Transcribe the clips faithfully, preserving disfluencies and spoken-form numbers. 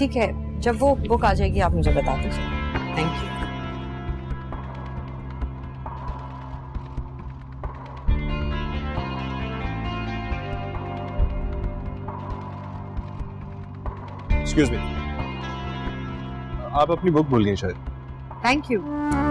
ठीक है, जब वो बुक आ जाएगी आप मुझे बता दीजिए। Thank you. एक्सक्यूज मी, आप अपनी बुक भूल गई शायद। Thank you.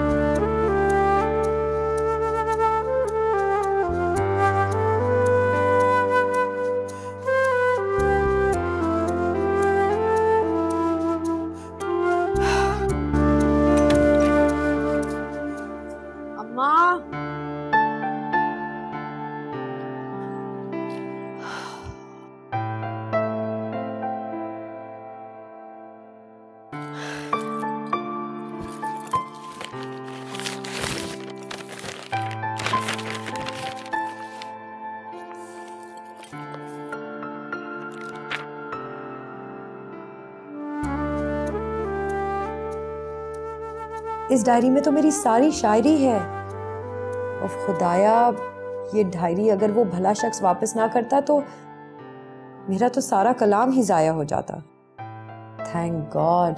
इस डायरी में तो मेरी सारी शायरी है। उफ खुदाया, ये डायरी अगर वो भला शख्स वापस ना करता तो मेरा तो सारा कलाम ही जाया हो जाता। Thank God.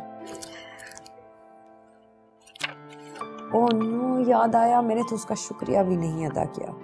ओह नो, याद आया, मैंने तो उसका शुक्रिया भी नहीं अदा किया।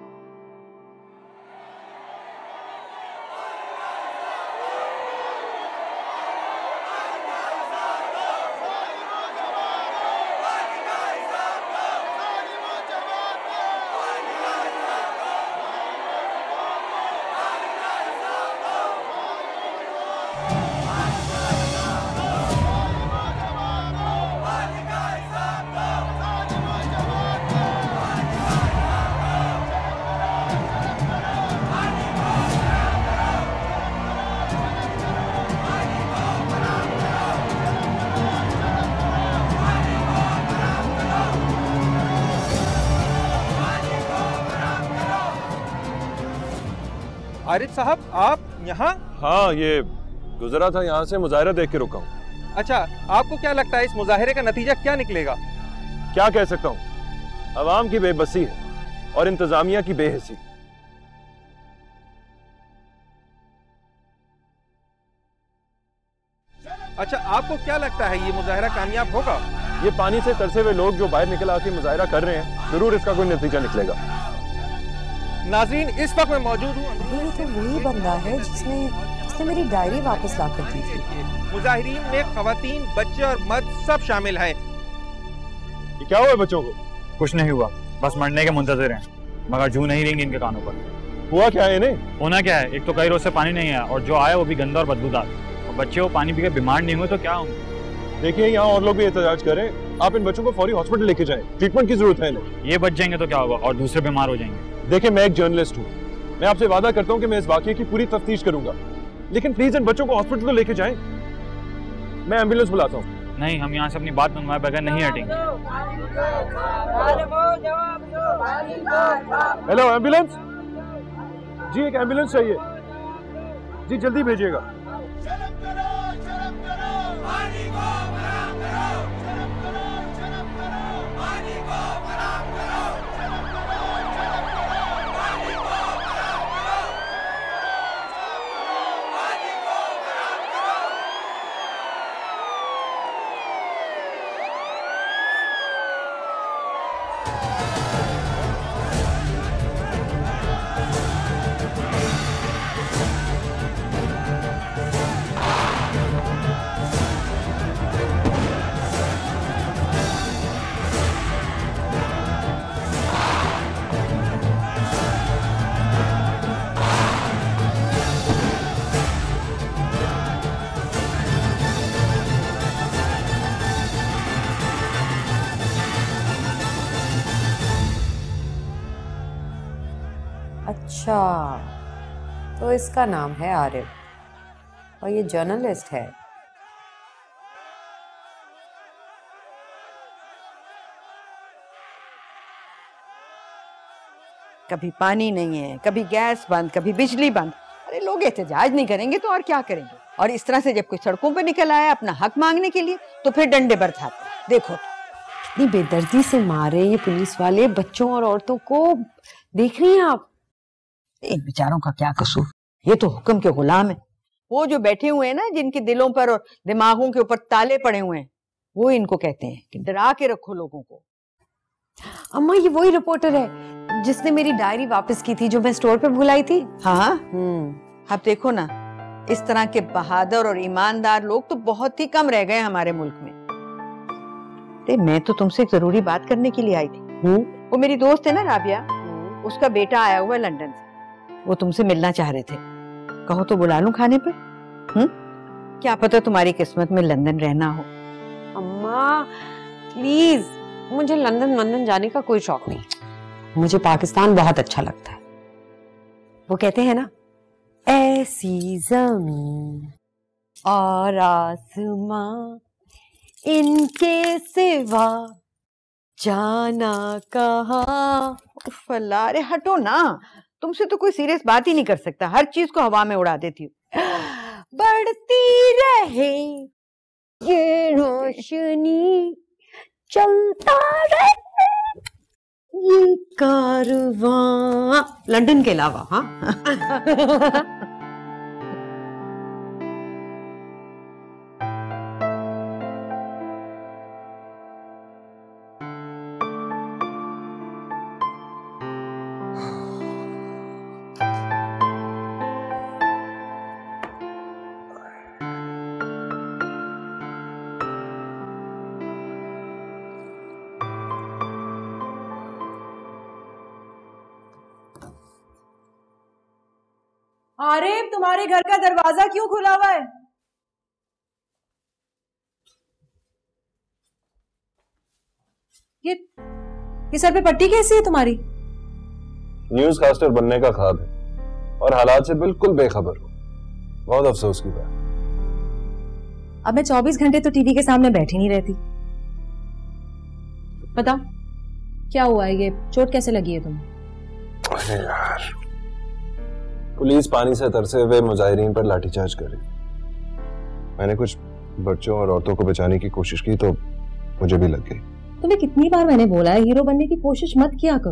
आरिफ साहब, आप यहाँ? हाँ, ये गुजरा था यहाँ से, मुजाहिरा देख के रुका हूँ। अच्छा, आपको क्या लगता है इस मुजाहिरे का नतीजा क्या निकलेगा? क्या कह सकता हूँ, अवाम की बेबसी है और इंतजामिया की बेहिसी। अच्छा, आपको क्या लगता है ये मुजाहिरा कामयाब होगा? ये पानी से तरसे हुए लोग जो बाहर निकल आके मुजाहिरा कर रहे हैं, जरूर इसका कोई नतीजा निकलेगा। नाज़रीन, इस वक्त मैं मौजूद हूँ। ये तो वही बंदा है जिसने जिसने मेरी डायरी वापस ला कर दी थी। मुजाहिरीन में खवातीन, बच्चे और मर्द सब शामिल हैं। ये क्या हुआ बच्चों को? कुछ नहीं हुआ, बस मरने के मुंतज़िर हैं, मगर जू नहीं रहेंगे इनके कानों पर। हुआ क्या है इन्हें? होना क्या है, एक तो कई रोज से पानी नहीं आया और जो आया वो भी गंदा और बदबूदार। और बच्चे वो पानी पी के बीमार नहीं हुए तो क्या होंगे? देखिए, यहाँ और लोग भी एहतजाज कर रहे हैं, आप इन बच्चों को फौरी हॉस्पिटल लेके जाएं, ट्रीटमेंट की जरूरत है इन्हें। ये बच जाएंगे तो क्या होगा और दूसरे बीमार हो जाएंगे। देखिए, मैं एक जर्नलिस्ट हूँ, मैं आपसे वादा करता हूँ कि मैं इस वाकये की पूरी तफ्तीश करूंगा, लेकिन प्लीज इन बच्चों को हॉस्पिटल तो लेके जाएं। मैं एम्बुलेंस बुलाता हूँ। नहीं, हम यहाँ से अपनी बात मनवाए बगैर नहीं हटेंगे। हेलो एम्बुलेंस जी, एक एम्बुलेंस चाहिए जी, जल्दी भेजिएगा। अच्छा, तो इसका नाम है आरिफ और ये जर्नलिस्ट है। कभी पानी नहीं है, कभी गैस बंद, कभी बिजली बंद। अरे लोग एहतजाज नहीं करेंगे तो और क्या करेंगे? और इस तरह से जब कोई सड़कों पे निकल आया अपना हक मांगने के लिए तो फिर डंडे बरसाते। देखो कितनी बेदर्दी से मार रहे हैं ये पुलिस वाले बच्चों और औरतों को, देख रही हैं आप? इन बेचारों का क्या कसूर, ये तो हुक्म के गुलाम है। वो जो बैठे हुए हैं ना, जिनके दिलों पर और दिमागों के ऊपर ताले पड़े हुए हैं, वो इनको कहते हैं कि डरा के रखो लोगों को। अम्मा ये वही रिपोर्टर है जिसने मेरी डायरी वापस की थी जो मैं स्टोर पे भुलाई थी। हाँ अब देखो ना, इस तरह के बहादुर और ईमानदार लोग तो बहुत ही कम रह गए हमारे मुल्क में। अरे मैं तो तुमसे एक जरूरी बात करने के लिए आई थी। वो मेरी दोस्त है ना राबिया, उसका बेटा आया हुआ है लंदन से, वो तुमसे मिलना चाह रहे थे। कहो तो बुला लूं खाने पर? हम्म क्या पता तुम्हारी किस्मत में लंदन रहना हो। अम्मा प्लीज, मुझे लंदन लंदन जाने का कोई शौक नहीं, मुझे पाकिस्तान बहुत अच्छा लगता है। वो कहते हैं ना, ऐसी जमीन और आसमां इनके सिवा जाना कहाँ। उफ अल्लाह, अरे हटो ना, तुमसे तो कोई सीरियस बात ही नहीं कर सकता, हर चीज को हवा में उड़ा देती हूँ। बढ़ती रहे ये रोशनी, चलता रहे ये कारवां, लंदन के अलावा। हाँ आरिफ, तुम्हारे घर का दरवाजा क्यों खुला हुआ है? ये ये सर पे पट्टी कैसी है तुम्हारी? न्यूज कास्टर बनने का ख्वाब है और हालात से बिल्कुल बेखबर हूं, बहुत अफसोस की बात। अब मैं चौबीस घंटे तो टीवी के सामने बैठी नहीं रहती। बताओ क्या हुआ है, ये चोट कैसे लगी है तुम्हें? अरे यार, पुलिस पानी से तरसे हुए मुजाहिरीन पर लाठीचार्ज कर रही। मैंने कुछ बच्चों और औरतों को बचाने की कोशिश की तो मुझे भी लग गई। तुम्हें कितनी बार मैंने बोला है हीरो बनने की कोशिश मत किया करो।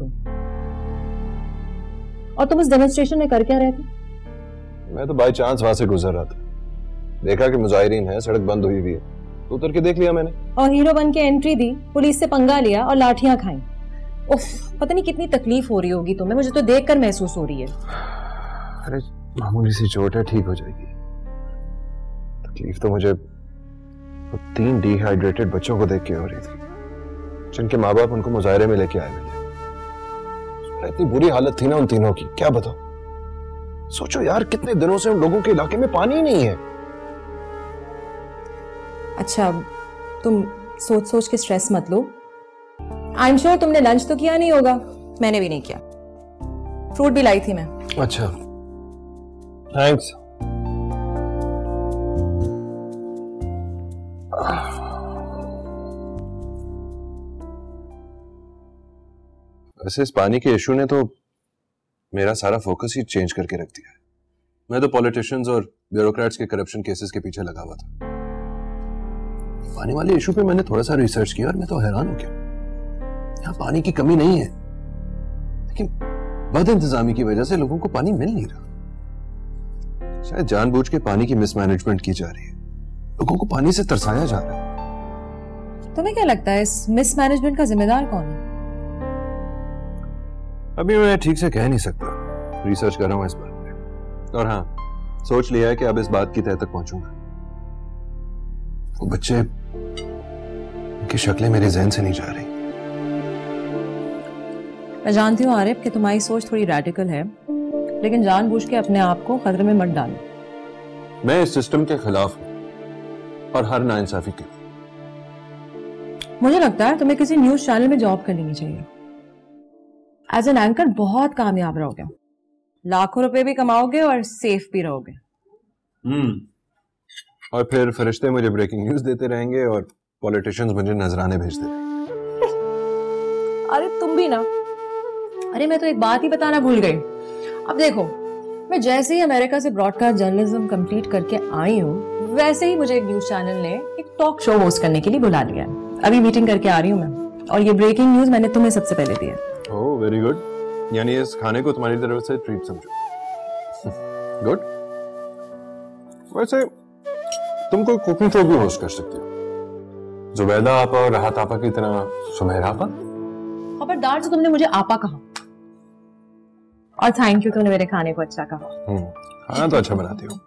और तुम उस डेमोन्स्ट्रेशन में कर क्या रहे थे? मैं तो बाय चांस वहां से गुजर रहा था, देखा कि मुजाहिरीन है, सड़क बंद हुई हुई है, तो उतर के देख लिया मैंने। और हीरो बन के एंट्री दी, पुलिस से पंगा लिया और लाठियां खाई। उफ, पता नहीं कितनी तकलीफ हो रही होगी तुम्हें, मुझे तो देखकर महसूस हो रही है। अरे मामूली सी चोट है, ठीक हो जाएगी। तकलीफ तो मुझे वो तीन डिहाइड्रेटेड बच्चों को देख के हो रही थी जिनके माँ बाप उनको मुजाहिरे में लेके आए मिले। इतनी बुरी हालत थी ना उन तीनों की, क्या बताओ। सोचो यार, कितने दिनों से उन लोगों के इलाके में पानी ही नहीं है। अच्छा, तुम सोच सोच के स्ट्रेस मत लो। आई एम श्योर तुमने लंच तो किया नहीं होगा, मैंने भी नहीं किया। फ्रूट भी लाई थी मैं। अच्छा, थैंक्स। वैसे इस पानी के इशू ने तो मेरा सारा फोकस ही चेंज करके रख दिया है। मैं तो पॉलिटिशियंस और ब्यूरोक्रेट्स के करप्शन केसेस के पीछे लगा हुआ था। पानी वाले इशू पे मैंने थोड़ा सा रिसर्च किया और मैं तो हैरान हो गया। यहाँ पानी की कमी नहीं है, लेकिन बद इंतजामी की वजह से लोगों को पानी मिल नहीं रहा। शायद जानबूझ के पानी की मिसमैनेजमेंट की जा रही है, लोगों को पानी से तरसाया जा रहा है। तुम्हें क्या लगता है इस मिसमैनेजमेंट का जिम्मेदार कौन है? अभी मैं ठीक से कह नहीं सकता, रिसर्च कर रहा हूं इस बात पे। और हाँ, सोच लिया है कि अब इस बात की तह तक पहुंचूंगा। वो बच्चे, उनकी शक्लें मेरे ज़हन से नहीं जा रही। मैं जानती हूँ आरिफ कि तुम्हारी सोच थोड़ी रैडिकल है, लेकिन जानबूझ के अपने आप को खतरे में मत डालो। मैं इस सिस्टम के खिलाफ हूं और हर नाइंसाफी के। मुझे लगता है तुम्हें किसी न्यूज चैनल में जॉब कर लेनी चाहिए। एज एन एंकर बहुत कामयाब रहोगे, लाखों रुपए भी कमाओगे और सेफ भी रहोगे। हम्म और फिर फरिश्ते मुझे ब्रेकिंग न्यूज देते रहेंगे और पॉलिटिशियंस मुझे नजराने भेजते रहेंगे। अरे तुम भी ना। अरे मैं तो एक बात ही बताना भूल गई। अब देखो, मैं जैसे ही अमेरिका से ब्रॉडकास्ट जर्नलिज्म कंप्लीट करके आई हूँ, वैसे ही मुझे एक न्यूज चैनल ने एक टॉक शो होस्ट करने के लिए बुला लिया है। अभी मीटिंग करके आ रही हूँ मैं, और ये ब्रेकिंग न्यूज मैंने तुम्हें सबसे पहले दिया। ओह वेरी गुड, यानी इस खाने को तुम्हारी तरफ से ट्रीट समझो। गुड। वैसे तुम कोई कुकिंग शो भी होस्ट कर सकती हो, जुबैदा आपा और राहत आपा की तरह सुमेरा आपा। खबरदार से तुमने मुझे आपा कहा, और थैंक यू तुमने मेरे खाने को अच्छा कहा। हम्म, खाना तो अच्छा बनाती हो।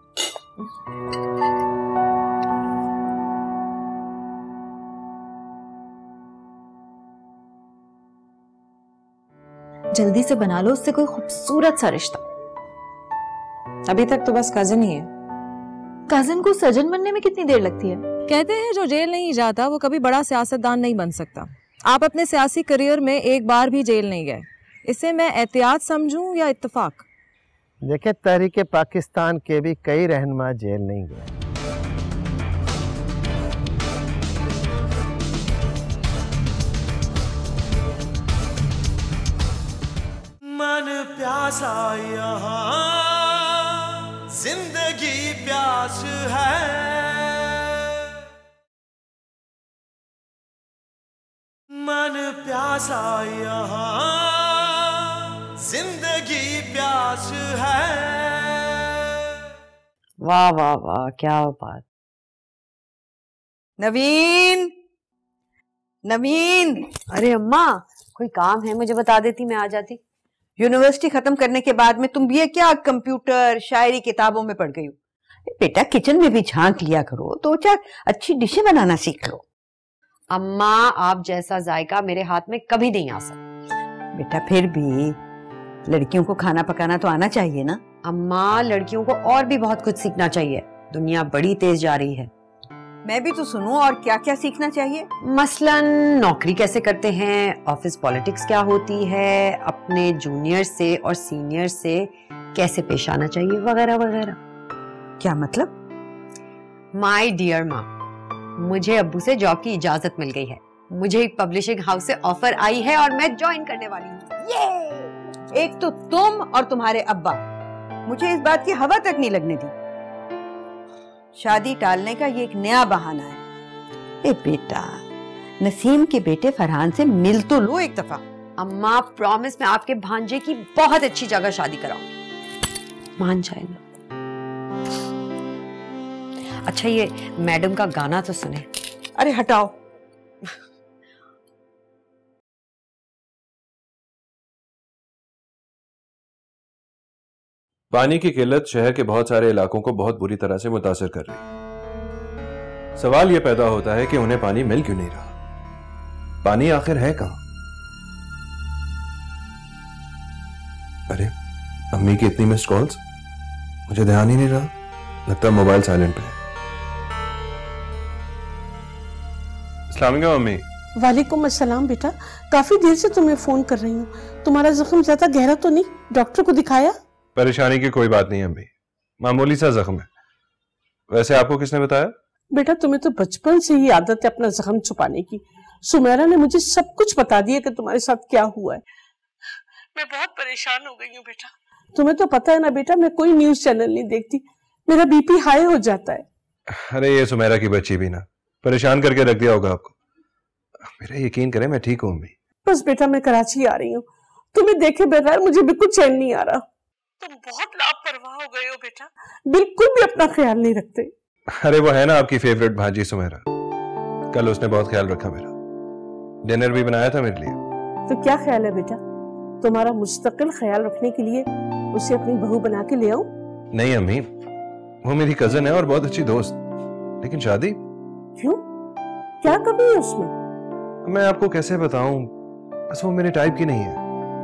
जल्दी से बना लो उससे कोई खूबसूरत सा रिश्ता। अभी तक तो बस कजिन ही है। कजिन को सजन बनने में कितनी देर लगती है? कहते हैं जो जेल नहीं जाता वो कभी बड़ा सियासतदान नहीं बन सकता। आप अपने सियासी करियर में एक बार भी जेल नहीं गए, इसे मैं एहतियात समझूं या इत्तेफाक? देखे, तहरीके पाकिस्तान के भी कई रहनुमा जेल नहीं गए। मन प्यासा यहाँ जिंदगी प्यास है, मन प्यासा यहाँ जिंदगी प्यास है। वाह वाह वाह, क्या बात। नवीन, नवीन। अरे अम्मा, कोई काम है मुझे बता देती, मैं आ जाती। यूनिवर्सिटी खत्म करने के बाद में तुम भी ये क्या कंप्यूटर शायरी किताबों में पढ़ गई हो? बेटा किचन में भी झांक लिया करो, दो चार अच्छी डिशें बनाना सीख लो। अम्मा, आप जैसा जायका मेरे हाथ में कभी नहीं आ सकता। बेटा फिर भी लड़कियों को खाना पकाना तो आना चाहिए ना। अम्मा, लड़कियों को और भी बहुत कुछ सीखना चाहिए, दुनिया बड़ी तेज जा रही है। मैं भी तो सुनूं और क्या क्या सीखना चाहिए। मसलन नौकरी कैसे करते हैं, ऑफिस पॉलिटिक्स क्या होती है, अपने जूनियर से और सीनियर से कैसे पेश आना चाहिए, वगैरह वगैरह। क्या मतलब? माय डियर माँ, मुझे अब्बू से जॉब की इजाजत मिल गई है। मुझे एक पब्लिशिंग हाउस से ऑफर आई है और मैं ज्वाइन करने वाली हूँ। ये एक तो तुम और तुम्हारे अब्बा मुझे इस बात की हवा तक नहीं लगने दी। शादी टालने का ये एक नया बहाना है। ए बेटा, नसीम के बेटे फरहान से मिल तो लो एक दफा। अम्मा प्रॉमिस, मैं आपके भांजे की बहुत अच्छी जगह शादी कराऊंगी, मान जाएगा। अच्छा, ये मैडम का गाना तो सुने। अरे हटाओ। पानी की किल्लत शहर के बहुत सारे इलाकों को बहुत बुरी तरह से मुतासिर कर रही है। सवाल यह पैदा होता है कि उन्हें पानी मिल क्यों नहीं रहा? पानी आखिर है कहां? अरे, अम्मी की इतनी मिस्ड कॉल्स, मुझे ध्यान ही नहीं रहा। लगता है मोबाइल साइलेंट पे है। अस्सलाम वालेकुम अम्मी। वालेकुम अस्सलाम बेटा, काफी देर से तुम्हें फोन कर रही हूँ। तुम्हारा जख्म ज्यादा गहरा तो नहीं? डॉक्टर को दिखाया? परेशानी की कोई बात नहीं अम्मी, मामूली सा जख्म है। वैसे आपको किसने बताया? बेटा तुम्हें तो बचपन से ही आदत है अपना जख्म छुपाने की। सुमेरा ने मुझे सब कुछ बता दिया कि तुम्हारे साथ क्या हुआ है। मैं बहुत परेशान हो गई हूँ बेटा। तुम्हें तो पता है ना बेटा, मैं कोई न्यूज चैनल नहीं देखती, मेरा बीपी हाई हो जाता है। अरे ये सुमेरा की बच्ची भी ना परेशान करके रख दिया होगा आपको। मेरा यकीन करें, मैं ठीक हूँ अम्मी। बस बेटा मैं कराची आ रही हूँ, तुम्हें देखे बगैर मुझे बिल्कुल चैन नहीं आ रहा। तुम बहुत लापरवाह हो गए हो बेटा, बिल्कुल भी अपना ख्याल नहीं रखते। अरे वो है ना आपकी फेवरेट भांजी सुमेरा, कल उसने बहुत ख्याल रखा मेरा, डिनर भी बनाया था मेरे लिए। तो क्या ख्याल है बेटा, तुम्हारा मुस्तकिल ख्याल रखने के लिए उसे अपनी बहू बना के ले आऊं? नहीं अम्मी, वो मेरी कजन है और बहुत अच्छी दोस्त, लेकिन शादी क्यों? क्या कमी है उसमें? मैं आपको कैसे बताऊं, बस वो मेरे टाइप की नहीं है।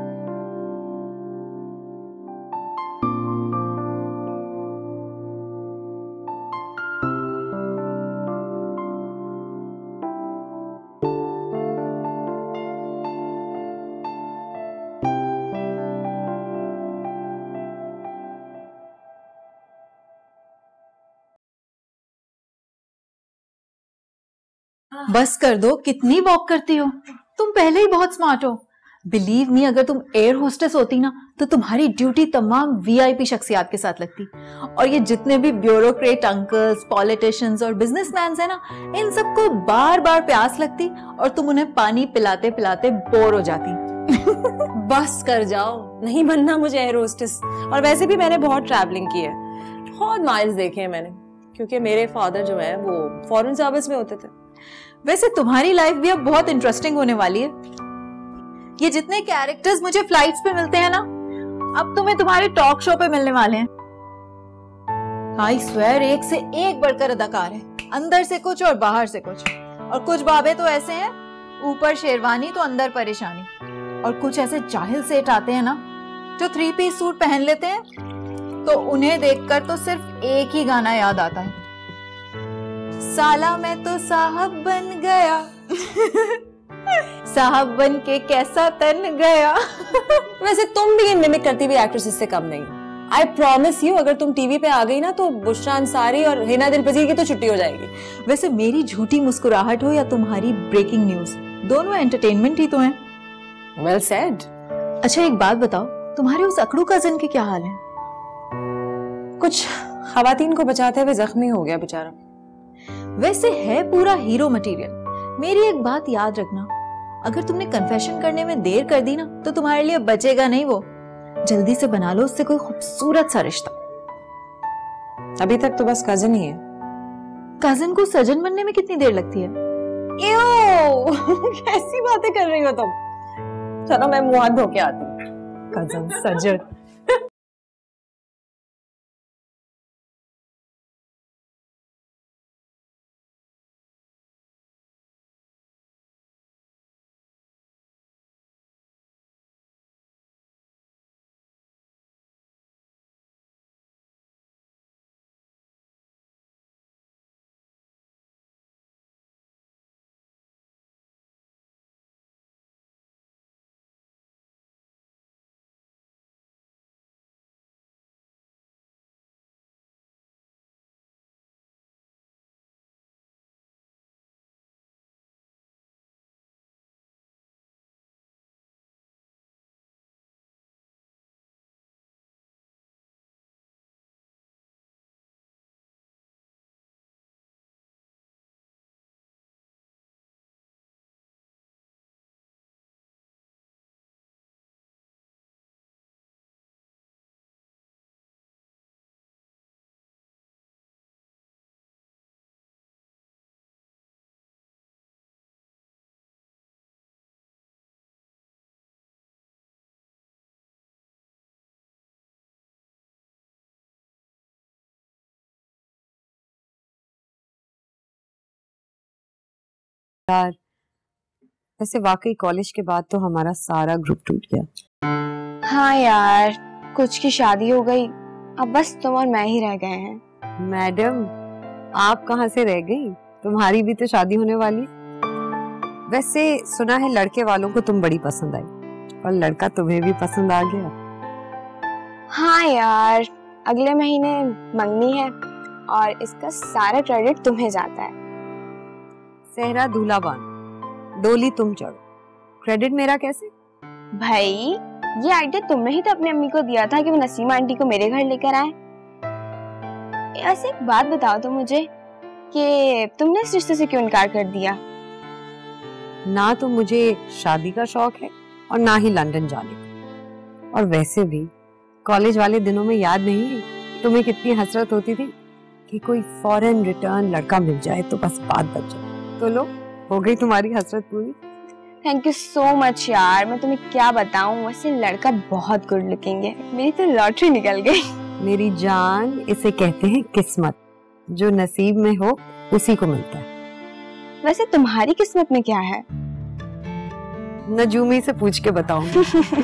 बस कर दो, कितनी वॉक करती हो? तुम पहले ही बहुत स्मार्ट हो। बिलीव मी, अगर तुम एयर होस्टेस होती ना तो तुम्हारी ड्यूटी तमाम वीआईपी शख्सियात के साथ लगती, और ये जितने भी ब्यूरोक्रेट अंकल्स, पॉलिटिशियंस और बिजनेसमैन है ना, इन सबको बार बार प्यास लगती और तुम उन्हें पानी पिलाते पिलाते बोर हो जाती। बस कर जाओ, नहीं बनना मुझे एयर होस्टेस। और वैसे भी मैंने बहुत ट्रैवलिंग की है, बहुत माइल्स देखे हैं मैंने। क्योंकि मेरे फादर जो है वो फॉरेन सर्विस में होते थे। वैसे तुम्हारी लाइफ भी अब बहुत इंटरेस्टिंग होने वाली है। ये जितने कैरेक्टर्स मुझे फ्लाइट्स पे मिलते हैं ना, अब तुम्हें तुम्हारे टॉक शो पे मिलने वाले हैं। आई स्वेयर, एक से एक बढ़कर अदाकार है, अंदर से कुछ और बाहर से कुछ। और कुछ बाबे तो ऐसे हैं, ऊपर शेरवानी तो अंदर परेशानी। और कुछ ऐसे जाहिल सेठ आते हैं ना, जो थ्री पीस सूट पहन लेते हैं, तो उन्हें देखकर तो सिर्फ एक ही गाना याद आता है, साला मैं तो साहब बन गया साहब बन के कैसा तन गया। वैसे तुम भी मिमिक करती हुई एक्ट्रेसेस से कम नहीं। आई प्रॉमिस यू, अगर तुम टीवी पे आ गई ना तो बुशरा अंसारी और हिना दिलपजीर की तो छुट्टी हो जाएगी। वैसे मेरी झूठी मुस्कुराहट हो या तुम्हारी ब्रेकिंग न्यूज, दोनों एंटरटेनमेंट ही तो हैं। Well said. अच्छा एक बात बताओ, तुम्हारे उस अकड़ू कजन के क्या हाल है? कुछ खवातीन को बचाते हुए जख्मी हो गया बेचारा। वैसे है पूरा हीरो मटेरियल। मेरी एक बात याद रखना, अगर तुमने कन्फेशन करने में देर कर दी ना, तो तुम्हारे लिए बचेगा नहीं वो। जल्दी से बना लो उससे कोई खूबसूरत सा रिश्ता। अभी तक तो बस कजन ही है। कजन को सजन बनने में कितनी देर लगती है? कैसी बातें कर रही हो तुम? चलो मैं मुंह हाथ धो के आती हूँ। कजन सजन। यार वैसे वाकई कॉलेज के बाद तो हमारा सारा ग्रुप टूट गया। हाँ यार, कुछ की शादी हो गई, अब बस तुम और मैं ही रह गए हैं। मैडम आप कहाँ से रह गई? तुम्हारी भी तो शादी होने वाली। वैसे सुना है लड़के वालों को तुम बड़ी पसंद आई और लड़का तुम्हें भी पसंद आ गया। हाँ यार, अगले महीने मंगनी है और इसका सारा क्रेडिट तुम्हें जाता है। सहरा दूल्हा बान, डोली तुम चढ़ो, क्रेडिट मेरा कैसे? भाई ये आइडिया तुमने ही तो अपनी अम्मी को दिया था कि वो नसीमा आंटी को मेरे घर लेकर आए। ऐसे एक बात बताओ तो मुझे कि तुमने इस रिश्ते से क्यों इनकार कर दिया? ना तो मुझे शादी का शौक है और ना ही लंदन जाने का। और वैसे भी कॉलेज वाले दिनों में याद नहीं है तुम्हें कितनी हसरत होती थी कि कोई फॉरेन रिटर्न लड़का मिल जाए तो बस बात बच जाए। तो लो, हो गई तुम्हारी हसरत पूरी। थैंक यू सो मच यार, मैं तुम्हें क्या बताऊं, वैसे लड़का बहुत गुड लुकिंग है, मेरी तो लॉटरी निकल गई। मेरी जान, इसे कहते हैं किस्मत, जो नसीब में हो उसी को मिलता है। वैसे तुम्हारी किस्मत में क्या है? नजूमी से पूछ के बताऊंगी।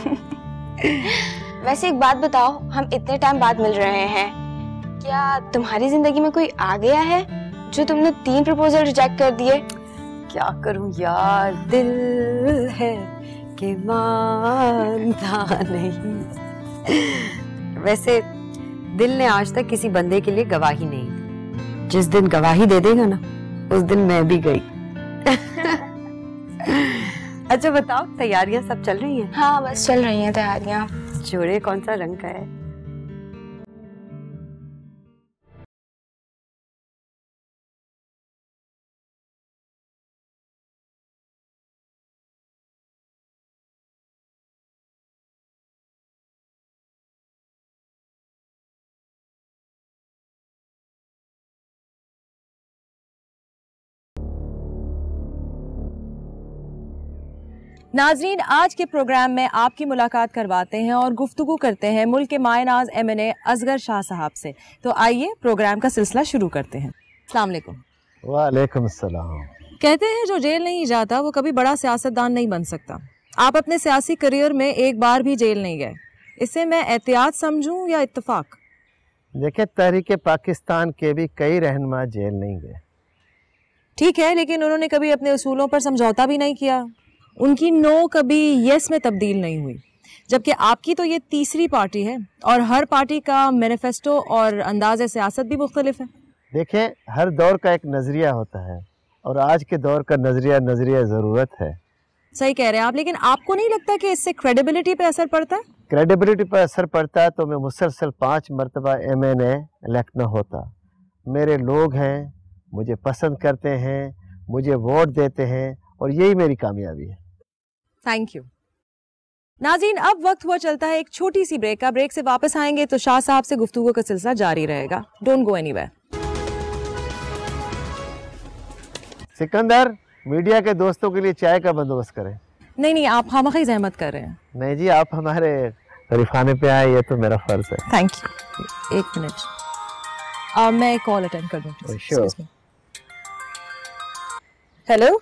वैसे एक बात बताओ, हम इतने टाइम बाद मिल रहे हैं, क्या तुम्हारी जिंदगी में कोई आ गया है जो तुमने तीन प्रपोजल रिजेक्ट कर दिए? क्या करूं यार, दिल है कि मानता नहीं। वैसे दिल ने आज तक किसी बंदे के लिए गवाही नहीं दी। जिस दिन गवाही दे देगा ना, उस दिन मैं भी गई। अच्छा बताओ, तैयारियां सब चल रही हैं? हाँ बस चल रही हैं तैयारियां। जोड़े कौन सा रंग का है? नाजरीन, आज के प्रोग्राम में आपकी मुलाकात करवाते हैं और गुफ्तगू करते हैं मुल्क के मायनाज M N A Asghar Shah साहब से। तो आइए प्रोग्राम का सिलसिला शुरू करते हैं। अस्सलाम वालेकुम। वालेकुम सलाम। कहते हैं जो जेल नहीं जाता वो कभी बड़ा सियासतदान नहीं बन सकता। आप अपने सियासी करियर में एक बार भी जेल नहीं गए, इसे मैं एहतियात समझूं या इत्तफाक? देखिए, तहरीक पाकिस्तान के भी कई रहनुमा जेल नहीं गए। ठीक है, लेकिन उन्होंने कभी अपने उसूलों पर समझौता भी नहीं किया। उनकी नो कभी यस में तब्दील नहीं हुई, जबकि आपकी तो ये तीसरी पार्टी है और हर पार्टी का मैनिफेस्टो और अंदाज सियासत भी मुख्तलिफ है। देखें, हर दौर का एक नज़रिया होता है और आज के दौर का नज़रिया नज़रिया ज़रूरत है। सही कह रहे हैं आप, लेकिन आपको नहीं लगता कि इससे क्रेडिबिलिटी पे असर पड़ता है? क्रेडिबिलिटी पर असर पड़ता है तो मैं मुसलसल पाँच मरतबा एम एन ए इलेक्ट न होता। मेरे लोग हैं, मुझे पसंद करते हैं, मुझे वोट देते हैं और यही मेरी कामयाबी है। Thank you. नाज़रीन, अब वक्त हुआ चलता है एक छोटी सी ब्रेक का। ब्रेक से वापस आएंगे तो शाह साहब से गुफ्तगू का सिलसिला जारी रहेगा। Don't go anywhere. Sikandar, media के दोस्तों के लिए चाय का बंदोबस्त करें। नहीं नहीं, आप खामखी जहमत कर रहे हैं। नहीं जी, आप हमारे रिफाने पे आए, ये तो मेरा फर्ज है। Thank you. एक मिनट, अब मैं एक कॉल अटेंड कर दूं। श्योर। हेलो।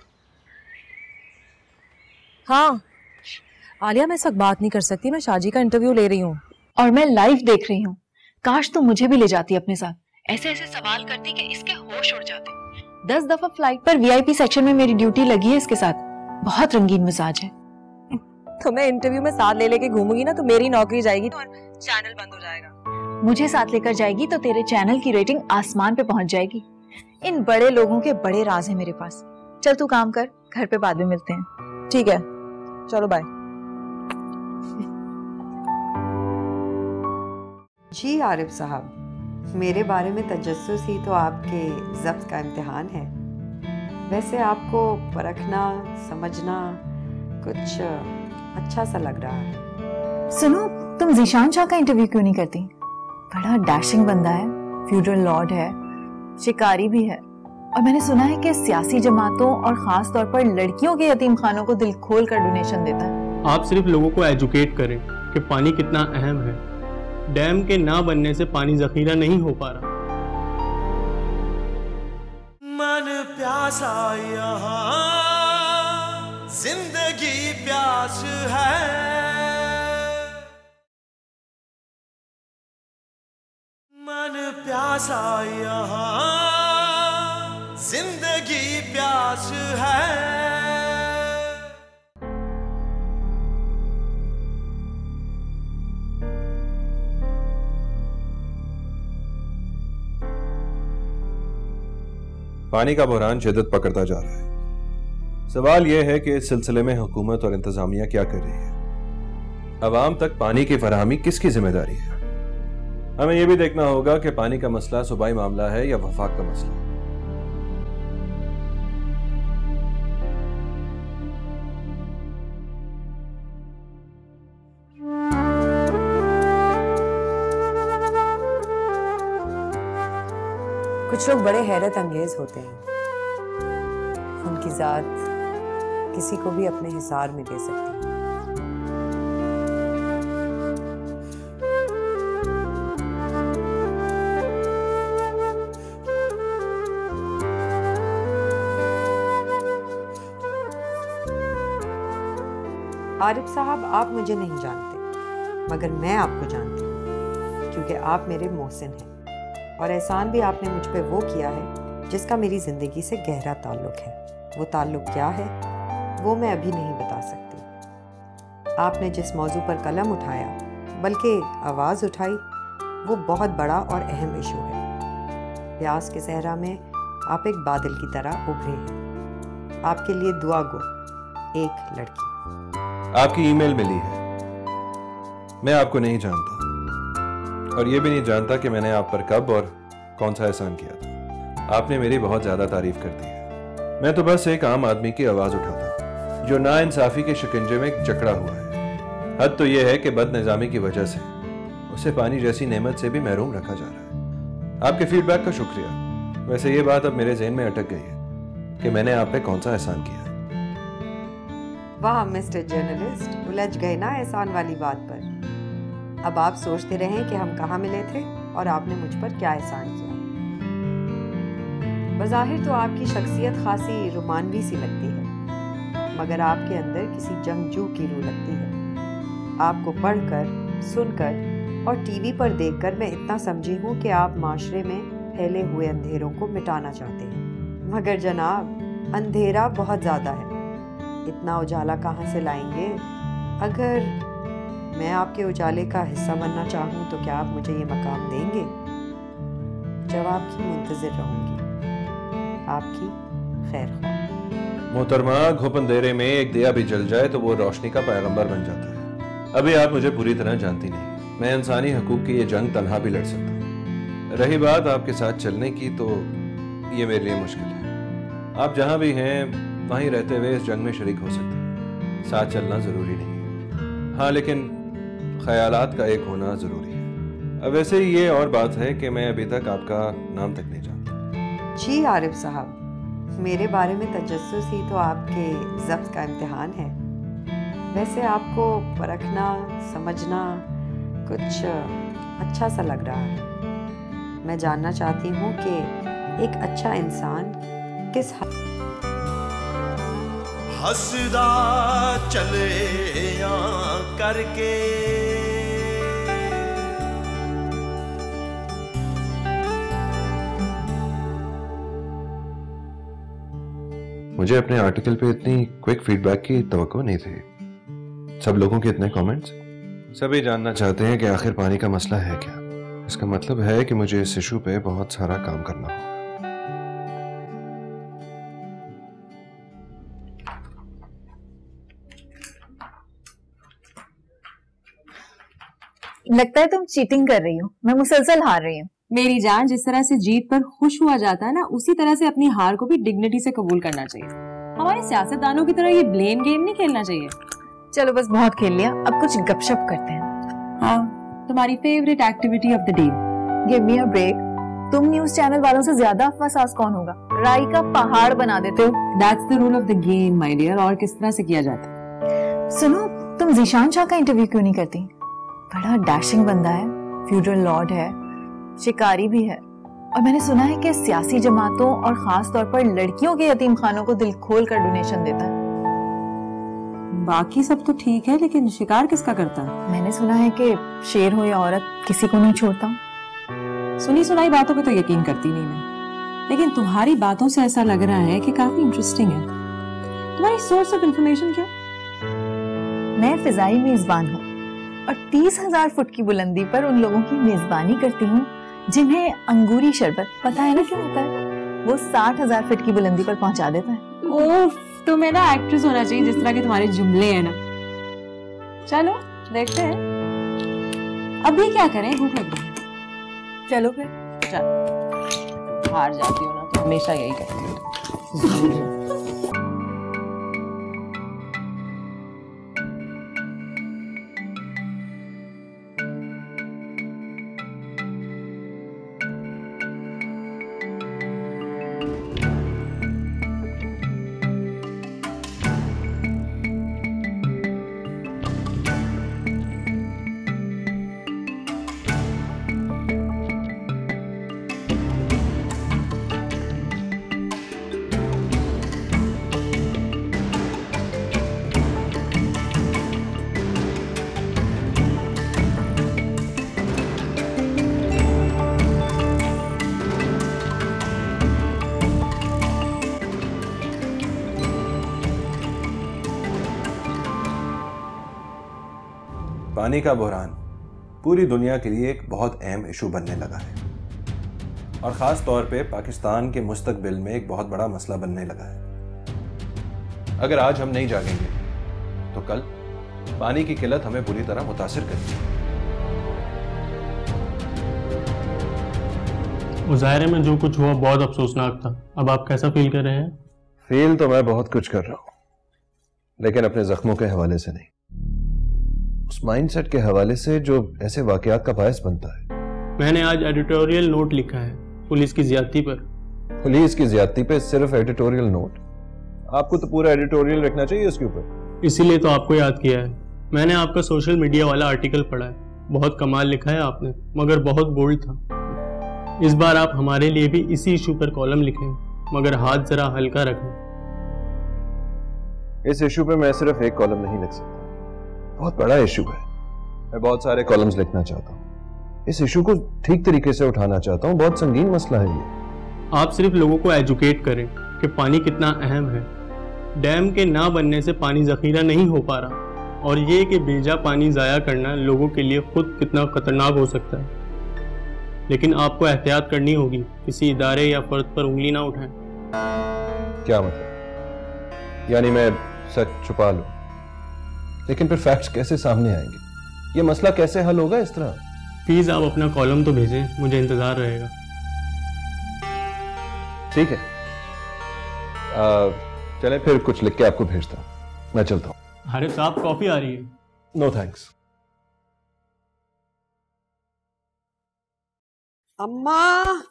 हाँ आलिया, मैं इस वक्त बात नहीं कर सकती, मैं शाजी का इंटरव्यू ले रही हूँ और मैं लाइव देख रही हूँ। काश तुम मुझे भी ले जाती अपने साथ, ऐसे ऐसे सवाल करती कि इसके होश उड़ जाते। दस दफा फ्लाइट पर वी आई पी सेक्शन में मेरी ड्यूटी लगी है इसके साथ। बहुत रंगीन मिजाज है। तो मैं इंटरव्यू में साथ ले लेके घूमूंगी ना तो मेरी नौकरी जाएगी और चैनल बंद हो जाएगा। मुझे साथ लेकर जाएगी तो तेरे चैनल की रेटिंग आसमान पे पहुंच जाएगी। इन बड़े लोगों के बड़े राज है मेरे पास। चल तू काम कर, घर पे बाद में मिलते हैं। ठीक है, चलो बाय। जी आरिफ साहब, मेरे बारे में तजस्सुस ही तो आपके ज़ब्त का इम्तिहान है। वैसे आपको परखना समझना कुछ अच्छा सा लग रहा है। सुनो, तुम ज़ीशान शाह का इंटरव्यू क्यों नहीं करती? बड़ा डैशिंग बंदा है, फ्यूडरल लॉर्ड है, शिकारी भी है और मैंने सुना है कि सियासी जमातों और खास तौर पर लड़कियों के यतीम खानों को दिल खोल कर डोनेशन देता है। आप सिर्फ लोगों को एजुकेट करें कि पानी कितना अहम है। डैम के ना बनने से पानी जखीरा नहीं हो पा रहा। मन प्यासा यहाँ जिंदगी प्यास है। मन प्यासा यहाँ जिंदगी प्यास है। पानी का बहरान शिद्दत पकड़ता जा रहा है। सवाल यह है कि इस सिलसिले में हुकूमत और इंतजामिया क्या कर रही है। अवाम तक पानी की फराहमी किसकी जिम्मेदारी है? हमें यह भी देखना होगा कि पानी का मसला सूबाई मामला है या वफाक का मसला। कुछ लोग बड़े हैरत अंगेज होते हैं। उनकी जात किसी को भी अपने हिसार में दे सकती है। आरिफ साहब, आप मुझे नहीं जानते मगर मैं आपको जानती हूँ, क्योंकि आप मेरे मोहसिन हैं और एहसान भी आपने मुझ पे वो किया है जिसका मेरी ज़िंदगी से गहरा ताल्लुक़ है। वो ताल्लुक़ क्या है वो मैं अभी नहीं बता सकती। आपने जिस मौजू पर कलम उठाया, बल्कि आवाज़ उठाई, वो बहुत बड़ा और अहम इशू है। प्यास के सहरा में आप एक बादल की तरह उभरे हैं। आपके लिए दुआ गो, एक लड़की। आपकी ईमेल मिली है। मैं आपको नहीं जानता और ये भी नहीं जानता कि मैंने आप पर कब और कौन सा एहसान किया था। आपने मेरी बहुत ज्यादा तारीफ कर दी है। मैं तो बस एक आम आदमी की आवाज उठाता जो नाइंसाफी के शिकंजे में जकड़ा हुआ है। हद तो यह है कि बदनिज़ामी की वजह से उसे पानी जैसी नेमत से भी महरूम रखा जा रहा है। आपके फीडबैक का शुक्रिया। वैसे ये बात अब मेरे ज़हन में अटक गई है कि मैंने आप पे कौन सा एहसान किया। वाह मिस्टर जर्नलिस्ट, उलझ गए ना एहसान वाली बात पर। अब आप सोचते रहें कि हम कहाँ मिले थे और आपने मुझ पर क्या एहसान किया। बज़ाहिर तो आपकी शख्सियत खासी रोमानवी सी लगती है, मगर आपके अंदर किसी जंगजू की रूह लगती है। आपको पढ़कर, सुनकर और टीवी पर देखकर मैं इतना समझी हूँ कि आप माशरे में फैले हुए अंधेरों को मिटाना चाहते हैं, मगर जनाब अंधेरा बहुत ज़्यादा है, इतना उजाला कहाँ से लाएंगे? अगर मैं आपके उजाले का हिस्सा बनना चाहूँ तो क्या आप मुझे ये मकाम देंगे? जवाब की मुंतज़िर रहूँगी। आपकी खैर ख्वाह। मोहतरमा, घुप अंधेरे में एक दिया भी जल जाए तो वो रोशनी का पैगंबर बन जाता है। अभी आप मुझे पूरी तरह जानती नहीं, मैं इंसानी हकूक की ये जंग तन्हा भी लड़ सकता हूँ। रही बात आपके साथ चलने की, तो ये मेरे लिए मुश्किल है। आप जहाँ भी हैं वहीं रहते हुए इस जंग में शरीक हो सकते हैं। साथ चलना जरूरी नहीं, हाँ लेकिन ख्यालात का एक होना जरूरी है। अब वैसे ही ये और बात है कि मैं अभी तक आपका नाम तक नहीं जानता। जी आरिफ साहब, मेरे बारे में तजस्सुस ही तो आपके ज़ब्त का इम्तिहान है। वैसे आपको परखना, समझना कुछ अच्छा सा लग रहा है। मैं जानना चाहती हूँ कि एक अच्छा इंसान किस हंसदा चले या करके मुझे अपने आर्टिकल पे इतनी क्विक फीडबैक की तवक्को नहीं थी। सब लोगों के इतने कमेंट्स, सभी जानना चाहते हैं कि आखिर पानी का मसला है क्या। इसका मतलब है कि मुझे इस इशू पे बहुत सारा काम करना होगा। लगता है तुम चीटिंग कर रही हो। मैं मुसलसल हार रही हूँ। मेरी जान, जिस तरह से जीत पर खुश हुआ जाता है ना, उसी तरह से अपनी हार को भी डिग्निटी से कबूल करना चाहिए। हमारे सियासतदानों की तरह ये ब्लेम गेम नहीं खेलना चाहिए। चलो बस बहुत खेल लिया, अब कुछ गपशप करते हैं। हाँ, तुम्हारी favourite activity of the day. Give me a break. तुम न्यूज चैनल वालों से ज्यादा अफवासास कौन होगा? राई का पहाड़ बना देते हो। That's the rule of the game my dear. और किस तरह से किया जाता है? सुनो, तुम जीशान शाह का इंटरव्यू क्यों नहीं करती? बड़ा डैशिंग बंदा है, फ्यूडरल लॉर्ड है, शिकारी भी है, और मैंने सुना है कि सियासी जमातों और खास तौर पर लड़कियों के यतीम खानों को दिल खोल कर डोनेशन देता है। बाकी सब तो ठीक है, लेकिन शिकार किसका करता है? मैंने सुना है कि शेर हो या औरत किसी को नहीं छोड़ता। सुनी सुनाई बातों पे तो यकीन करती नहीं मैं, लेकिन तुम्हारी बातों से ऐसा लग रहा है कि काफी इंटरेस्टिंग है। तुम्हारी सोर्स ऑफ इंफॉर्मेशन क्या? मैं फिजाई मेजबान हूँ और तीस हजार फुट की बुलंदी पर उन लोगों की मेजबानी करती हूँ जिन्हें अंगूरी शरबत, पता है ना क्या होता है, वो साठ हजार फीट की बुलंदी पर पहुंचा देता है। ओफ, तुम्हें ना एक्ट्रेस होना चाहिए जिस तरह के तुम्हारे जुमले हैं ना। चलो देखते हैं, अभी क्या करें, भूख लग रही है। चलो फिर। चल, हार जाती हो ना तो हमेशा यही करती हूँ। पानी का बहरान पूरी दुनिया के लिए एक बहुत अहम इशू बनने लगा है और ख़ास तौर पे पाकिस्तान के मुस्तकबिल में एक बहुत बड़ा मसला बनने लगा है। अगर आज हम नहीं जागेंगे तो कल पानी की किल्लत हमें बुरी तरह मुतासिर करेगी। मुजाहरे में जो कुछ हुआ बहुत अफसोसनाक था। अब आप कैसा फील कर रहे हैं? फील तो मैं बहुत कुछ कर रहा हूँ, लेकिन अपने जख्मों के हवाले से नहीं, उस माइंडसेट के हवाले से जो ऐसे वाकयात का बायस बनता है। मैंने आज एडिटोरियल नोट लिखा है पुलिस की ज्यादती पर। पुलिस की ज्यादती पे सिर्फ एडिटोरियल नोट? आपको तो पूरा एडिटोरियल रखना चाहिए उसके ऊपर। इसीलिए तो आपको याद किया है। मैंने आपका सोशल मीडिया वाला आर्टिकल पढ़ा है, बहुत कमाल लिखा है आपने, मगर बहुत बोल्ड था। इस बार आप हमारे लिए भी इसी इशू पर कॉलम लिखें, मगर हाथ जरा हल्का रखें। इस इशू पे मैं सिर्फ एक कॉलम नहीं लिख सकता, बहुत बड़ा इशू है। मैं बहुत सारे कॉलम्स लिखना चाहता हूँ, इस इशू को ठीक तरीके से उठाना चाहता हूँ, बहुत संगीन मसला है ये। आप सिर्फ लोगों को एजुकेट करें कि पानी कितना अहम है। डैम के ना बनने से पानी जखीरा नहीं हो पा रहा, और ये कि बेजा पानी ज़ाया करना लोगों के लिए खुद कितना खतरनाक हो सकता है। लेकिन आपको एहतियात करनी होगी, किसी इदारे या फर्द पर उंगली ना उठाएं। क्या मतलब? यानी मैं सच छुपा लूं, लेकिन फिर फैक्ट्स कैसे सामने आएंगे? ये मसला कैसे हल होगा इस तरह? प्लीज आप अपना कॉलम तो भेजें, मुझे इंतजार रहेगा। ठीक है, चले फिर कुछ लिख के आपको भेजता हूँ। मैं चलता हूँ। अरे साहब, कॉफी आ रही है। No thanks. अम्मा,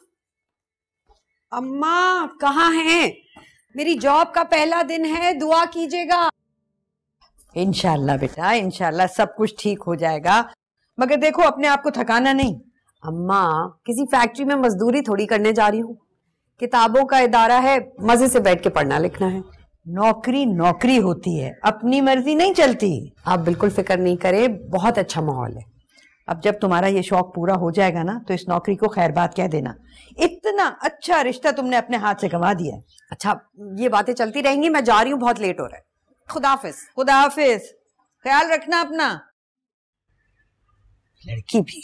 अम्मा कहाँ हैं? मेरी जॉब का पहला दिन है, दुआ कीजिएगा। इंशाल्लाह बेटा, इंशाल्लाह सब कुछ ठीक हो जाएगा, मगर देखो अपने आप को थकाना नहीं। अम्मा, किसी फैक्ट्री में मजदूरी थोड़ी करने जा रही हूँ, किताबों का इदारा है, मजे से बैठ के पढ़ना लिखना है। नौकरी नौकरी होती है, अपनी मर्जी नहीं चलती। आप बिल्कुल फिक्र नहीं करें, बहुत अच्छा माहौल है। अब जब तुम्हारा ये शौक पूरा हो जाएगा ना, तो इस नौकरी को खैर बात कह देना। इतना अच्छा रिश्ता तुमने अपने हाथ से गंवा दिया है। अच्छा, ये बातें चलती रहेंगी, मैं जा रही हूँ, बहुत लेट हो रहा है। खुदाफिज। खुदाफिज, ख्याल रखना अपना। लड़की भी।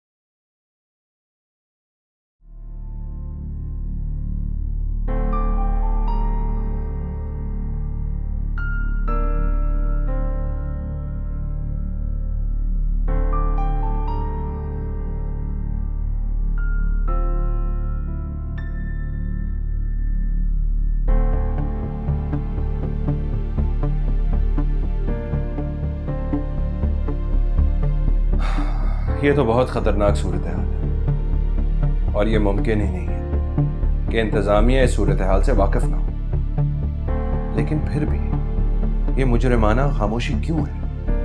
ये तो बहुत खतरनाक सूरत हाल है, और ये मुमकिन ही नहीं है कि इंतजामिया इस सूरत हाल से वाकिफ ना हो। लेकिन फिर भी ये मुजरिमाना खामोशी क्यों है?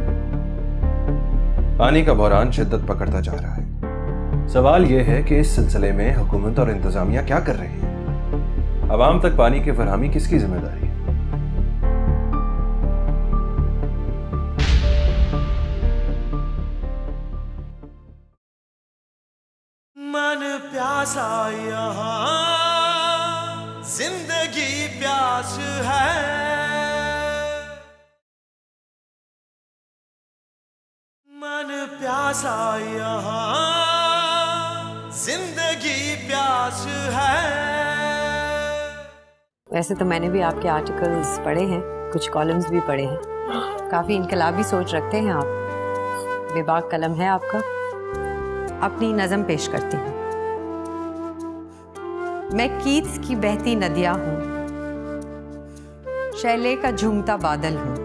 पानी का बहरान शिद्दत पकड़ता जा रहा है। सवाल यह है कि इस सिलसिले में हुकूमत और इंतजामिया क्या कर रही है? अवाम तक पानी की फरहमी किसकी जिम्मेदारी है? मन प्यासा यहाँ जिंदगी प्यास है, मन प्यासा यहाँ जिंदगी प्यास है। वैसे तो मैंने भी आपके आर्टिकल्स पढ़े हैं, कुछ कॉलम्स भी पढ़े हैं। काफी इनकलाबी सोच रखते हैं आप, बेबाक कलम है आपका। अपनी नज़म पेश करती हूँ। मैं कीट्स की बहती नदियां हूँ, शैले का झूमता बादल हूँ,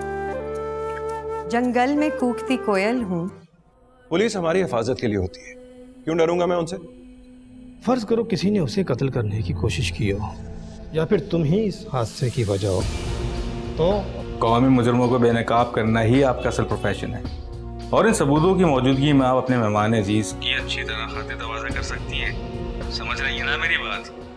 जंगल में कूकती कोयल हूँ। पुलिस हमारी हिफाजत के लिए होती है, क्यों डरूंगा मैं उनसे? फर्ज करो किसी ने उसे कत्ल करने की कोशिश की हो, या फिर तुम ही इस हादसे की वजह हो, तो कौमी मुजरमों को बेनकाब करना ही आपका असल प्रोफेशन है। और इन सबूतों की मौजूदगी में आप अपने मेहमान अजीज की अच्छी तरह खातिर दरवाजा कर सकती हैं। समझ रही है ना मेरी बात?